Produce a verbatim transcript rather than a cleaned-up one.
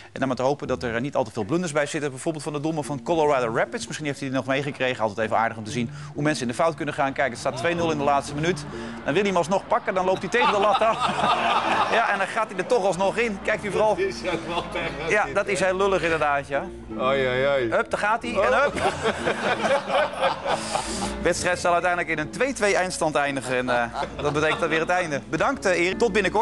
En dan maar te hopen dat er niet al te veel blunders bij zitten. Bijvoorbeeld van de doelman van Colorado Rapids. Misschien heeft hij die nog meegekregen. Altijd even aardig om te zien hoe mensen in de fout kunnen gaan. Kijk, het staat twee nul in de laatste minuut. Dan wil hij hem alsnog pakken. Dan loopt hij tegen de lat aan. Ja, en dan gaat hij er toch alsnog in. Kijkt u vooral. Ja, dat is heel lullig inderdaad, ja. Oei, oei, oei. Hup, daar gaat hij. En hup. De wedstrijd zal uiteindelijk in een twee twee eindstand eindigen. En uh, dat betekent dan weer het einde. Bedankt, uh, Erik. Tot binnenkort.